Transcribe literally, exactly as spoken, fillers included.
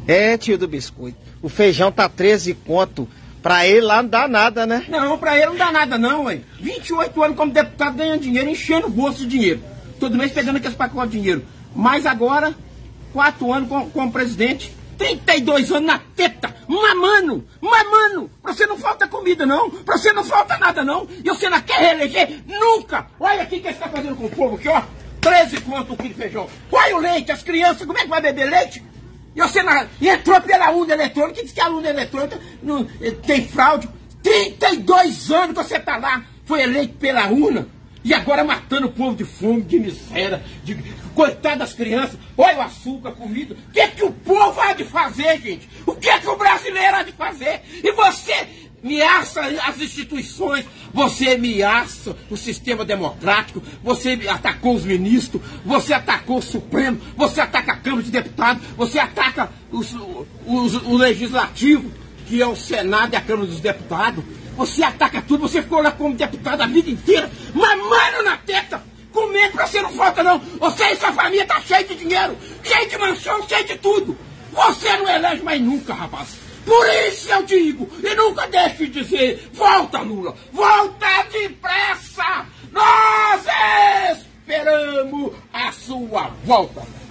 É, tio do biscoito. O feijão tá treze conto. Pra ele lá não dá nada, né? Não, pra ele não dá nada não, ué. vinte e oito anos como deputado ganhando dinheiro, enchendo o bolso de dinheiro. Todo mês pegando aqueles pacotes de dinheiro. Mas agora, quatro anos como, como presidente, trinta e dois anos na teta, mamando, mamando. Pra você não falta comida não, pra você não falta nada não. E você não quer reeleger? Nunca! Olha aqui o que você tá fazendo com o povo aqui, ó. treze conto o quilo de feijão. Olha o leite, as crianças, como é que vai beber leite? E você na, entrou pela urna eletrônica, que diz que a urna eletrônica não, tem fraude. trinta e dois anos que você tá lá, foi eleito pela urna. E agora matando o povo de fome, de miséria, de coitado das crianças. Olha o açúcar, a comida. O que é que o povo há de fazer, gente? O que é que o brasileiro há de fazer? E você ameaça as instituições, você ameaça o sistema democrático, você atacou os ministros, você atacou o Supremo, você ataca a Câmara de Deputados, você ataca os, os, o Legislativo, que é o Senado e a Câmara dos Deputados. Você ataca tudo, você ficou lá como deputado a vida inteira, mamando na teta, comendo pra você não falta não. Você e sua família tá cheio de dinheiro, cheio de mansão, cheio de tudo. Você não elege mais nunca, rapaz. Por isso eu digo, e nunca deixe de dizer, volta Lula, volta depressa. Nós esperamos a sua volta.